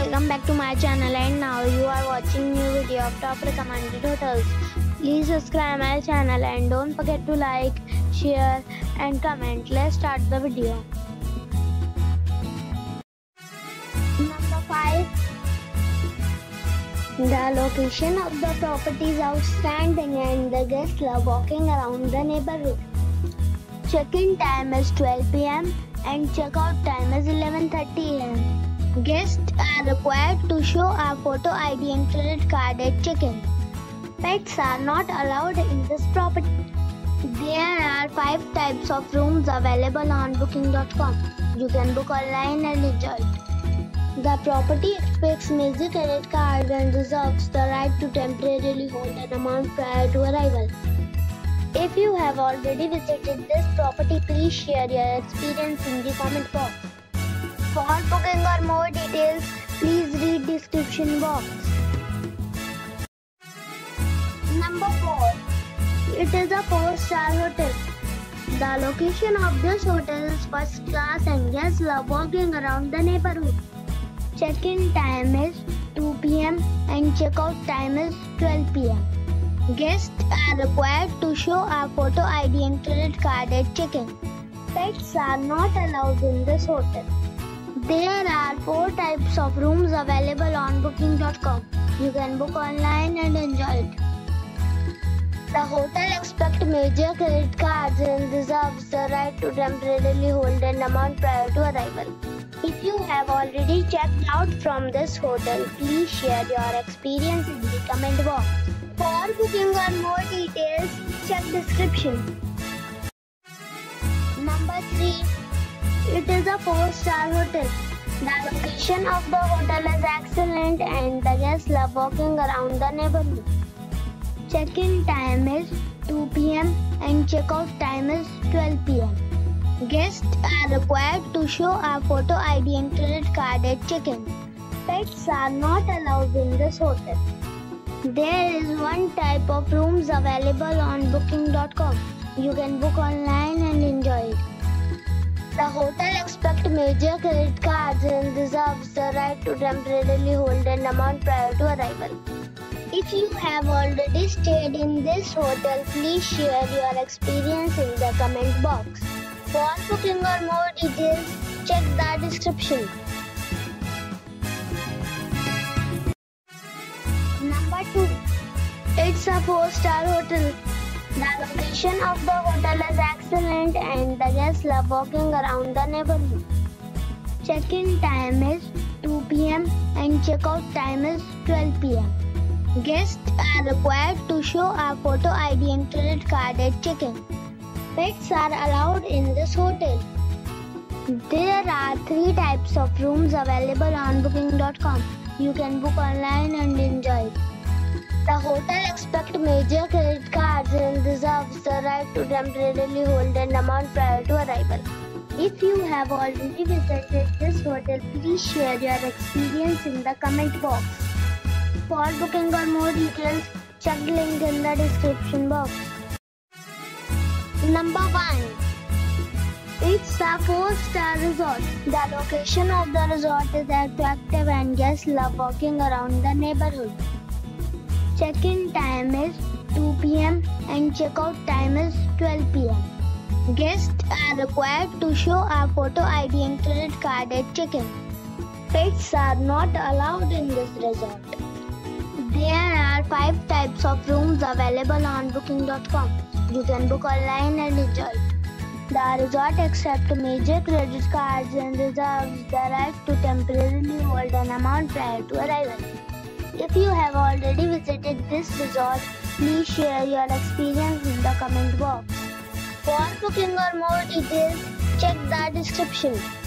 welcome back to my channel, and now you are watching new video of top recommended hotels. Please subscribe my channel and don't forget to like, share and comment. Let's start the video. Number 5. The location of the property is outstanding and the guests love walking around the neighborhood. Check-in time is 12 p.m. and check-out time is 11:30 a.m. Guests are required to show a photo ID and credit card at check-in. Pets are not allowed in this property. There are 5 types of rooms available on booking.com. You can book online and enjoy it. The property expects major credit cards and reserves the right to temporarily hold an amount prior to arrival. If you have already visited this property, please share your experience in the comment box. For booking or more details, please read description box. Number 4. It is a 4-star hotel. The location of this hotel is first class and guests love walking around the neighborhood. Check-in time is 2 p.m. and check-out time is 12 p.m. Guests are required to show a photo ID and credit card at check-in. Pets are not allowed in this hotel. There are 4 types of rooms available on booking.com. You can book online and enjoy it. The hotel expects major credit cards and reserves the right to temporarily hold an amount prior to arrival. If you have already checked out from this hotel, please share your experience in the comment box. For booking or more details, check description. Number 3. It is a 4-star hotel. The location of the hotel is excellent and the guests love walking around the neighborhood. Check-in time is 2 p.m. and check-out time is 12 p.m. Guests are required to show a photo ID and credit card at check-in. Pets are not allowed in this hotel. There is 1 type of rooms available on booking.com. You can book online and enjoy it. The hotel expects major credit cards and reserves the right to temporarily hold an amount prior to arrival. If you have already stayed in this hotel, please share your experience in the comment box. For booking or more details, check the description. Number 2. It's a 4-star hotel. The location of the hotel is excellent and the guests love walking around the neighborhood. Check-in time is 2 p.m. and check-out time is 12 p.m. Guests are required to show a photo ID and credit card at check-in. Pets are allowed in this hotel. There are 3 types of rooms available on booking.com. You can book online and enjoy it. The hotel expects major credit cards and reserves the right to temporarily hold an amount prior to arrival. If you have already visited this hotel, please share your experience in the comment box. For booking or more details, check the link in the description box. Number 1. It's a 4-star resort. The location of the resort is attractive and guests love walking around the neighborhood. Check-in time is 2 p.m. and check-out time is 12 p.m. Guests are required to show a photo ID and credit card at check-in. Pets are not allowed in this resort. There are 5 types of rooms available on booking.com. You can book online and enjoy it. The resort accepts major credit cards and reserves the right to temporarily hold an amount prior to arrival. If you have already visited this resort, please share your experience in the comment box. For booking or more details, check the description.